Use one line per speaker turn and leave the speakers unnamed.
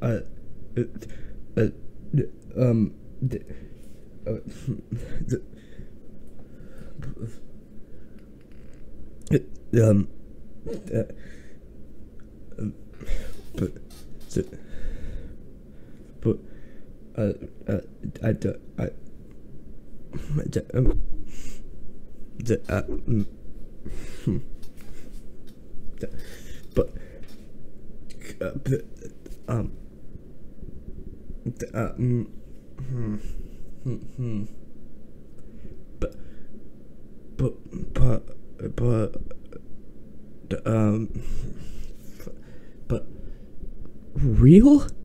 uh, uh, uh, the, uh, the, um, uh, but, the, but, I, the, the, the, but, the, but, but, the, but, real?